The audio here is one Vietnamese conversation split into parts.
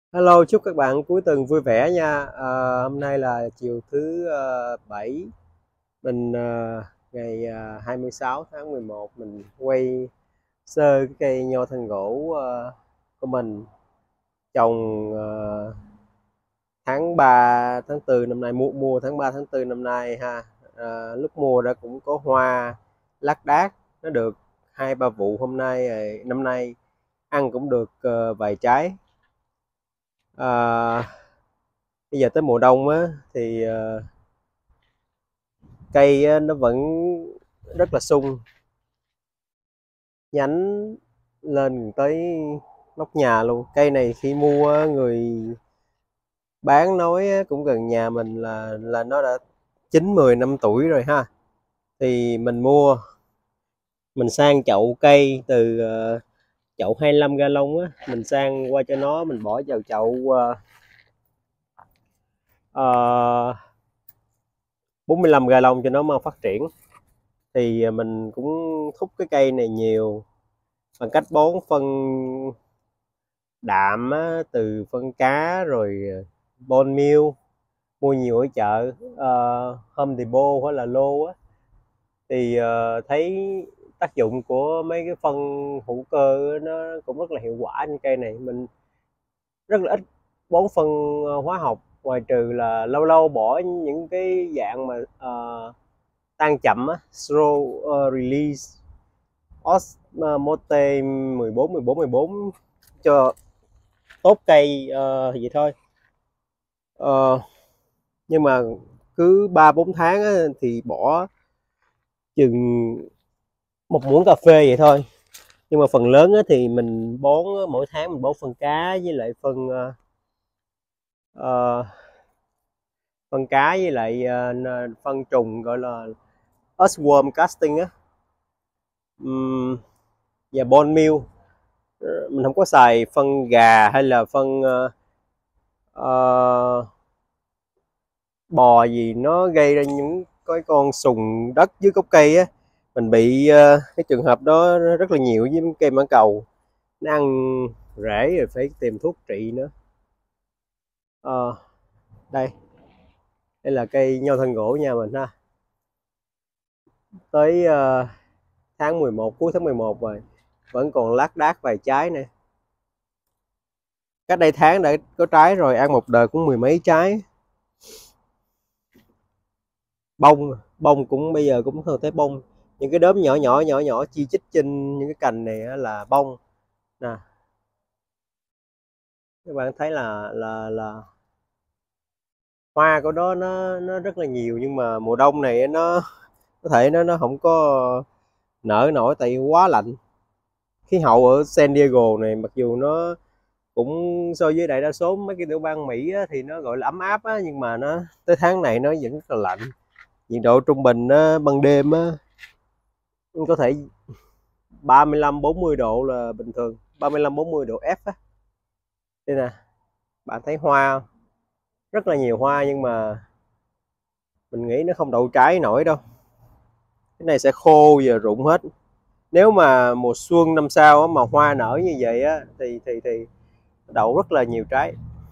Hello, chúc các bạn cuối tuần vui vẻ nha. Hôm nay là chiều thứ bảy, mình ngày 26 tháng 11 mình quay sơ cái cây nho thân gỗ của mình trồng tháng 3 tháng 4 năm nay, mua tháng 3 tháng 4 năm nay ha. Lúc mua đã cũng có hoa lác đác, nó được hai ba vụ hôm nay năm nay ăn cũng được vài trái. Ờ, Bây giờ tới mùa đông á thì cây á, nó vẫn rất là sung, nhánh lên tới nóc nhà luôn. Cây này khi mua á, người bán nói á, cũng gần nhà mình là nó đã 9 10 năm tuổi rồi ha. Thì mình mua, mình sang chậu cây từ chậu 25 gallon á, mình sang qua cho nó, mình bỏ vào chậu 45 gallon cho nó mau phát triển. Thì mình cũng thúc cái cây này nhiều bằng cách bón phân đạm á, từ phân cá rồi bone meal, mua nhiều ở chợ Home Depot hoặc là Lô á. Thì thấy tác dụng của mấy cái phân hữu cơ nó cũng rất là hiệu quả trên cây này. Mình rất là ít bón phân hóa học, ngoài trừ là lâu lâu bỏ những cái dạng mà tan chậm á, slow release osmote 14 cho tốt cây vậy thôi. Ờ, nhưng mà cứ 3 4 tháng á, thì bỏ chừng một muỗng cà phê vậy thôi. Nhưng mà phần lớn á, thì mình bón mỗi tháng mình bón phân cá với lại ờ, phân cá với lại phân trùng gọi là earthworm casting á. Và bone meal. Mình không có xài phân gà hay là phân ờ, bò gì nó gây ra những cái con sùng đất dưới gốc cây á. Mình bị cái trường hợp đó rất là nhiều với cây mãng cầu, nó ăn rễ rồi phải tìm thuốc trị nữa. Ờ, đây đây là cây nho thân gỗ nhà mình ha. Tới tháng 11, cuối tháng 11 rồi, vẫn còn lác đác vài trái nè. Cách đây tháng đã có trái rồi, ăn một đời cũng mười mấy trái. Bông cũng bây giờ cũng không thấy bông, những cái đốm nhỏ nhỏ chi chít trên những cái cành này là bông nè. Các bạn thấy là hoa của nó rất là nhiều, nhưng mà mùa đông này nó có thể nó không có nở nổi tại vì quá lạnh. Khí hậu ở San Diego này mặc dù nó cũng so với đại đa số mấy cái tiểu bang Mỹ á, thì nó gọi là ấm áp á, nhưng mà nó tới tháng này nó vẫn rất là lạnh. Nhiệt độ trung bình á, ban đêm á, có thể 35 40 độ là bình thường, 35 40 độ F á. Đây nè, bạn thấy hoa rất là nhiều hoa, nhưng mà mình nghĩ nó không đậu trái nổi đâu. Cái này sẽ khô và rụng hết. Nếu mà mùa xuân năm sau á, mà hoa nở như vậy á, thì đậu rất là nhiều trái.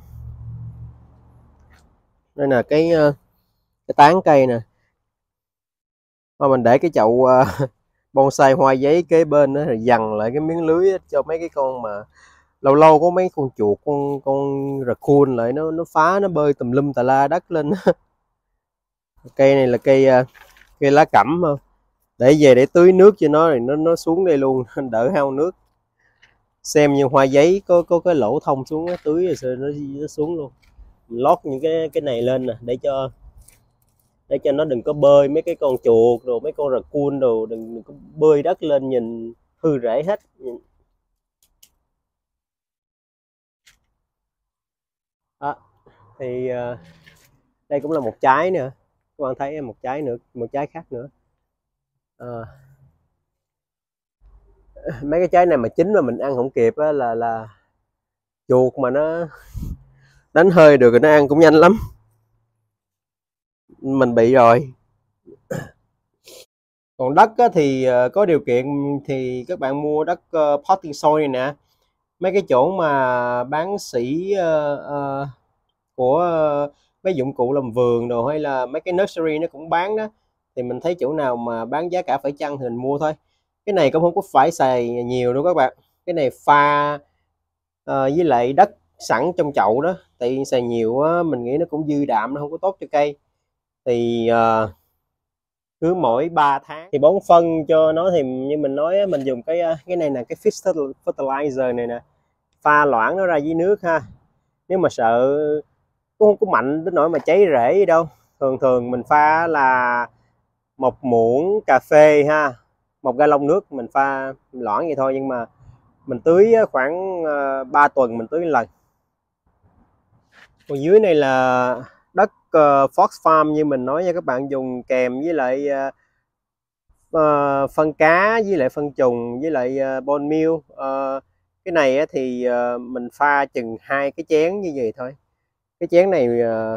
Đây là cái tán cây nè, mà mình để cái chậu bonsai hoa giấy kế bên đó, rồi dằn lại cái miếng lưới á, cho mấy cái con mà lâu lâu có mấy con chuột, con raccoon lại nó phá, nó bơi tùm lum tà la đất lên. Cây này là cây lá cẩm, để về để tưới nước cho nó, rồi nó xuống đây luôn, đỡ hao nước. Xem như hoa giấy có cái lỗ thông xuống, tưới rồi nó xuống luôn. Mình lót những cái này lên nè, để cho nó đừng có bơi mấy cái con chuột rồi mấy con raccoon đồ, đừng có bơi đất lên nhìn hư rễ hết. Đó, thì đây cũng là một trái nữa, các bạn thấy một trái nữa, một trái khác nữa. Ờ, mấy cái trái này mà chín mà mình ăn không kịp á, là chuột mà nó đánh hơi được rồi nó ăn cũng nhanh lắm. Mình bị rồi. Còn đất á, thì có điều kiện thì các bạn mua đất potting soil này nè. mấy cái chỗ mà bán sỉ của mấy dụng cụ làm vườn đồ, hay là mấy cái nursery nó cũng bán đó, thì mình thấy chỗ nào mà bán giá cả phải chăng thì mình mua thôi. Cái này cũng không có phải xài nhiều đâu các bạn, cái này pha với lại đất sẵn trong chậu đó, tại xài nhiều á mình nghĩ nó cũng dư đạm, nó không có tốt cho cây. Thì cứ mỗi 3 tháng thì bón phân cho nó, thì như mình nói á, mình dùng cái này là cái fish fertilizer này nè, pha loãng nó ra với nước ha. Nếu mà sợ cũng không có mạnh đến nỗi mà cháy rễ gì đâu, thường thường mình pha là một muỗng cà phê ha, một ga lông nước mình pha loãng vậy thôi, nhưng mà mình tưới khoảng 3 tuần mình tưới một lần. Còn dưới này là đất Fox Farm như mình nói nha các bạn, dùng kèm với lại phân cá với lại phân trùng với lại bone meal. Cái này thì mình pha chừng 2 cái chén như vậy thôi. Cái chén này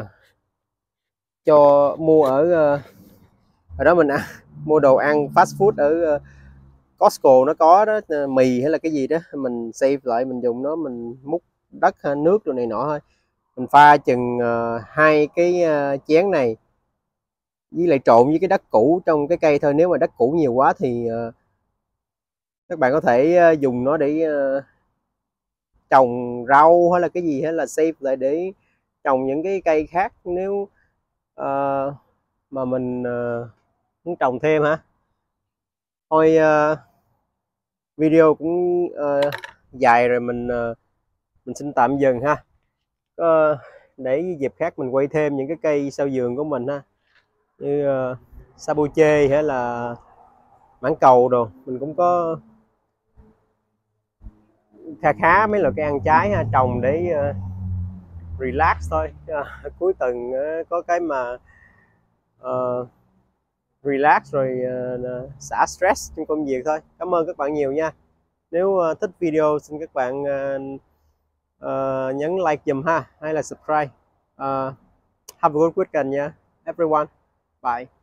cho mua ở đó mình ăn, mua đồ ăn fast food ở Costco nó có đó, mì hay là cái gì đó mình save lại mình dùng nó, mình múc đất nước đồ này nọ thôi. Mình pha chừng 2 cái chén này với lại trộn với cái đất cũ trong cái cây thôi. Nếu mà đất cũ nhiều quá thì các bạn có thể dùng nó để trồng rau hay là cái gì, hay là save lại để trồng những cái cây khác nếu mà mình muốn trồng thêm ha. Thôi video cũng dài rồi, mình xin tạm dừng ha. Để dịp khác mình quay thêm những cái cây sau vườn của mình ha, như sabuche hay là mãng cầu đồ. Mình cũng có kha khá mấy loại cây ăn trái ha, trồng để relax thôi. Cuối tuần có cái mà relax rồi xả stress trong công việc thôi. Cảm ơn các bạn nhiều nha. Nếu thích video xin các bạn nhấn like giùm ha, hay là subscribe. Have a good weekend nha everyone. Bye.